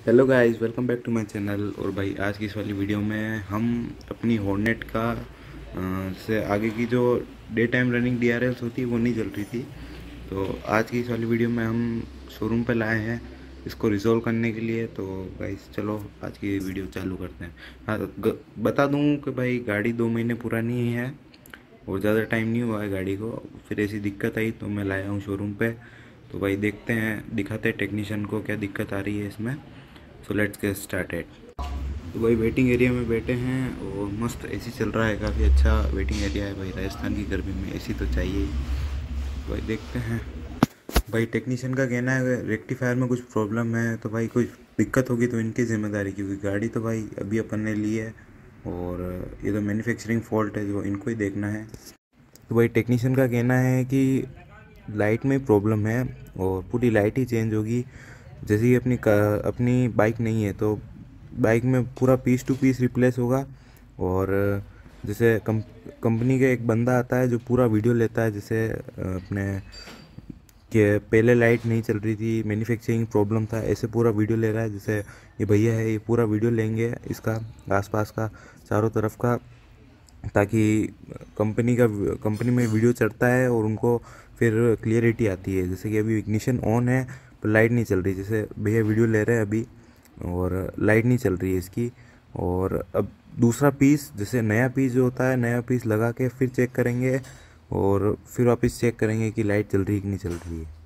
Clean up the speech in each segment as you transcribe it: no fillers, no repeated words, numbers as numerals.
Hello guys, welcome back to my channel. और भाई आज की इस वाली वीडियो में हम अपनी हॉर्नेट का से आगे की जो डे टाइम रनिंग DRLs होती है वो नहीं चल रही थी। तो आज की इस वाली वीडियो में हम शोरूम पे लाए हैं इसको रिजॉल्व करने के लिए। तो गाइस चलो आज की वीडियो चालू करते हैं। हाँ, बता दूँ कि भाई गाड़ी 2 महीने पुरानी ही है और ज़्यादा टाइम नहीं हुआ है गाड़ी को। फिर ऐसी दिक्कत आई तो मैं लाया हूँ शोरूम पे। तो भाई देखते हैं, दिखाते हैं टेक्नीशियन को क्या दिक्कत आ रही है इसमें। So let's get started. तो भाई वेटिंग एरिया में बैठे हैं और मस्त एसी चल रहा है, काफ़ी अच्छा वेटिंग एरिया है भाई। राजस्थान की गर्मी में एसी तो चाहिए ही। तो भाई देखते हैं। भाई टेक्नीशियन का कहना है रेक्टिफायर में कुछ प्रॉब्लम है, तो भाई कुछ दिक्कत होगी तो इनकी जिम्मेदारी, क्योंकि गाड़ी तो भाई अभी अपन ने ली है और ये तो मैन्युफैक्चरिंग फॉल्ट है जो इनको ही देखना है। तो भाई टेक्नीशियन का कहना है कि लाइट में प्रॉब्लम है और पूरी लाइट ही चेंज होगी। जैसे कि अपनी बाइक नहीं है तो बाइक में पूरा पीस टू पीस रिप्लेस होगा। और जैसे कंपनी का एक बंदा आता है जो पूरा वीडियो लेता है, जैसे अपने कि पहले लाइट नहीं चल रही थी, मैन्युफैक्चरिंग प्रॉब्लम था, ऐसे पूरा वीडियो ले रहा है। जैसे ये भैया है, ये पूरा वीडियो लेंगे इसका आसपास का चारों तरफ का, ताकि कंपनी में वीडियो चढ़ता है और उनको फिर क्लियरिटी आती है। जैसे कि अभी इग्निशन ऑन है पर लाइट नहीं चल रही, जैसे भैया वीडियो ले रहे हैं अभी और लाइट नहीं चल रही है इसकी। और अब दूसरा पीस, जैसे नया पीस जो होता है, नया पीस लगा के फिर चेक करेंगे और फिर वापस चेक करेंगे कि लाइट चल रही है कि नहीं चल रही है।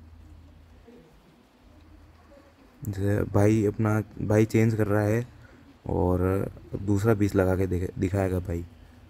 जैसे भाई चेंज कर रहा है और अब दूसरा पीस लगा के दिखाएगा भाई।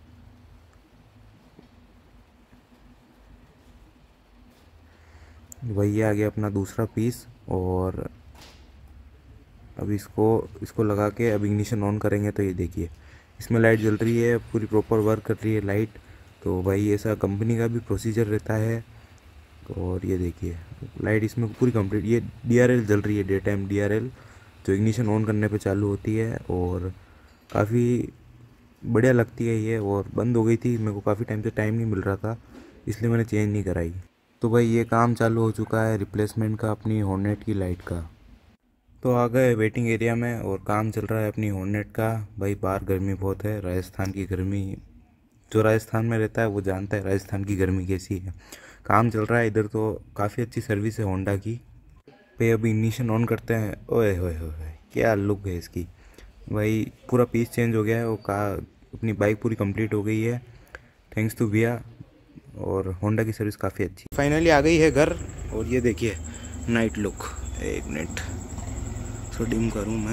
वही आ गया अपना दूसरा पीस और अब इसको लगा के अब इग्निशन ऑन करेंगे तो ये देखिए इसमें लाइट जल रही है, पूरी प्रॉपर वर्क कर रही है लाइट। तो भाई ऐसा कंपनी का भी प्रोसीजर रहता है। और ये देखिए लाइट इसमें पूरी कंप्लीट, ये DRL जल रही है, डे टाइम DRL जो इग्निशन ऑन करने पे चालू होती है और काफ़ी बढ़िया लगती है ये। और बंद हो गई थी, मेरे को काफ़ी टाइम से टाइम नहीं मिल रहा था, इसलिए मैंने चेंज नहीं कराई। तो भाई ये काम चालू हो चुका है रिप्लेसमेंट का अपनी हॉर्नेट की लाइट का। तो आ गए वेटिंग एरिया में और काम चल रहा है अपनी हॉर्नेट का। भाई बाहर गर्मी बहुत है, राजस्थान की गर्मी, जो राजस्थान में रहता है वो जानता है राजस्थान की गर्मी कैसी है। काम चल रहा है इधर, तो काफ़ी अच्छी सर्विस है होंडा की। पे अभी इग्निशन ऑन करते हैं। ओए होए होए, क्या लुक है इसकी भाई, पूरा पीस चेंज हो गया है। वो अपनी बाइक पूरी कंप्लीट हो गई है थैंक्स टू भैया। और होंडा की सर्विस काफ़ी अच्छी। फाइनली आ गई है घर और ये देखिए नाइट लुक। एक मिनट तो डिम करूँ मैं,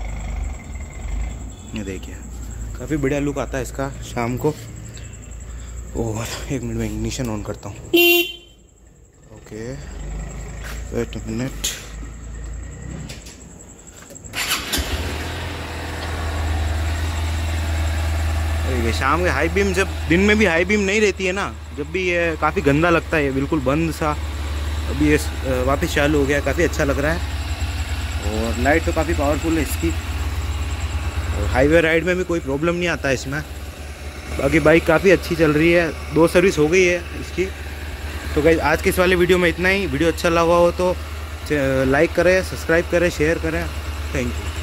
ये देखिए काफ़ी बढ़िया लुक आता है इसका शाम को। और एक मिनट में इग्निशन ऑन करता हूँ। Okay wait minute. शाम के हाई बीम, जब दिन में भी हाई बीम नहीं रहती है ना, जब भी ये काफ़ी गंदा लगता है, ये बिल्कुल बंद सा। अभी ये वापस चालू हो गया, काफ़ी अच्छा लग रहा है। और लाइट तो काफ़ी पावरफुल है इसकी। और हाईवे राइड में भी कोई प्रॉब्लम नहीं आता है इसमें। बाकी बाइक काफ़ी अच्छी चल रही है, 2 सर्विस हो गई है इसकी। तो गाइस आज के इस वाले वीडियो में इतना ही। वीडियो अच्छा लगा हो तो लाइक करें, सब्सक्राइब करें, शेयर करें। Thank you.